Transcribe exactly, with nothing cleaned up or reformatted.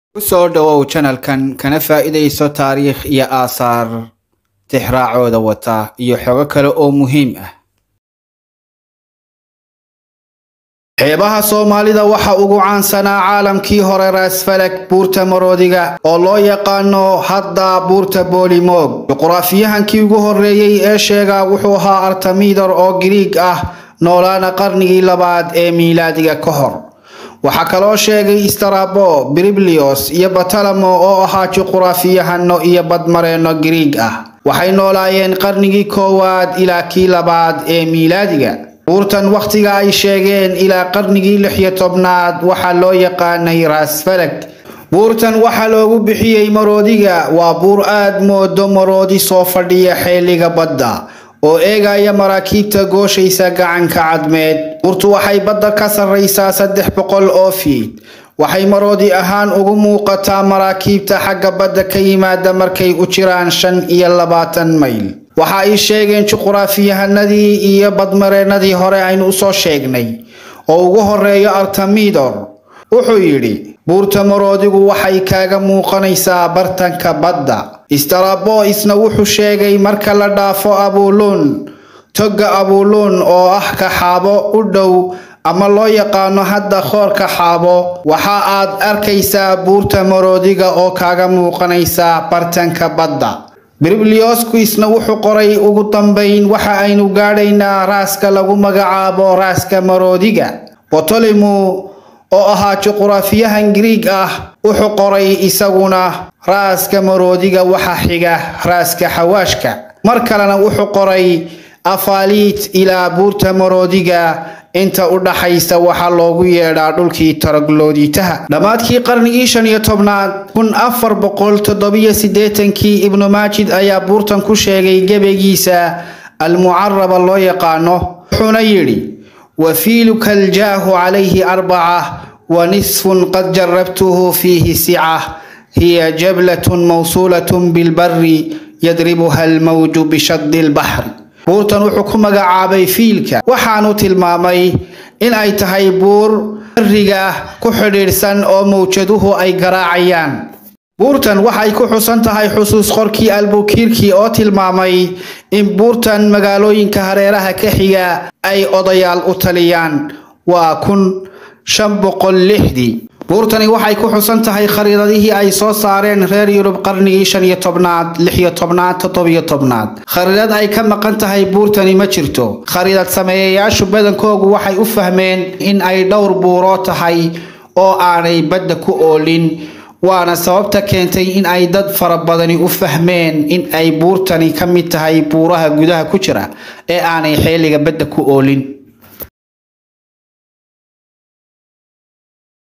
soo dhawow channelkan kana faa'iideyso taariikh iyo aasaar tixraacooda wata iyo xogo kale oo muhiim ah. xeebaha Soomaalida waxa ugu caansanaa caalamkii hore Ras Falak buurta Maroodiga oo loo yaqaano hadda buurta Boolimoog. juqraafiyahankii ugu horeeyay ee sheega wuxuu ahaa Artemidos oo Greek ah noolaana qarnigii labaad ee miilaadiga ka hor. waxa kaloo sheegay Strabo, Birbilios iyo Ptolemy oo ahaa juqraafiyahano iyo badmareeno Greek ah. waxay noolaayeen qarnigii koowaad ilaa kii labaad ee miilaadiga. buurtan waqtiga ay sheegeen ilaa qarnigii lix iyo tobnaad waxa loo yaqaanay Ras Falak. buurtan waxa loogu bixiyay Maroodiga waa buur aad moodo maroodi soo fadhiya xeeliga badda oo eegaya maraakiibta gooshaysa gacanka cadmeed. buurtu waxay badda ka sarreysaa saddex boqol oo feet. waxay maroodi ahaan ugu muuqataa maraakiibta xagga badda ka yimaada markay u jiraan shan iyo labaatan mayl. waxa ay sheegeen juqraafiyahanadii iyo badmareenadii hore aynu u soo sheegnay oo ugu horeeyo Artemidos wuxuu yiri buurta Maroodigu waxay kaaga muuqanaysaa bartanka badda. Strabo isna wuxuu sheegay marka la dhaafo Abulon toga Abulon oo ah ka xaabo u dhow ama loo yaqaano hadda khoorka xaabo waxa aad arkaysaa buurta Maroodiga oo kaaga muuqanaysaa bartanka badda. Birbilios isna wuxuu qoray ugu dambeyn waxa aynu gaadhaynaa raaska lagu magacaabo raaska Maroodiga. Ptolemy oo ahaa juqraafiyahan Greek ah wuxuu qoray isaguna raaska Maroodiga waxa xiga raaska Xawaashka. mar kalena wuxuu qoray Afalit ilaa buurta Maroodiga inta u dhaxaysa waxa loogu yeedhaa dhulkii Taraglooditaha. dhamaadkii qarnigii shan iyo tobnaad kun afar boqol toddoba iyo siddeetan kii Ibn Majid ayaa buurtan ku sheegay gabaygiisa Al-Mu'arraba loo yaqaano. wuxuuna yiri وفيلك الجاه عليه أربعة ونصف قد جربته فيه سعة هي جبلة موصولة بالبر يضربها الموج بشد البحر. buurtan wuxuu ku magacaabay fiilka waxaanu tilmaamay in ay tahay buur bariga ku xidhiidhsan oo mawjaduhu ay garaacayaan. buurtan waxay ku xusan tahay xusuus qorkii Albuquerque oo tilmaamay in buurtan magaalooyinka hareeraha ka xiga ay odayaal u taliyaan waa kun shan boqol lixdii. buurtani waxay ku xusan tahay khariidadihii ay soo saareen reer Yurub qarnigii shan iyo tobnaad, lix iyo tobnaad, toddoba iyo tobnaad. khariidad ay ka maqan tahay buurtani ma jirto. khariidad sameeyayaashu badankoodu waxay u fahmeen in ay dhowr buuro tahay oo aanay badda ku oolin. waana sababta keentay in ay dad fara badani u fahmeen in ay buurtani ka mid tahay buuraha gudaha ku jira ee aanay xeeliga badda ku oolin.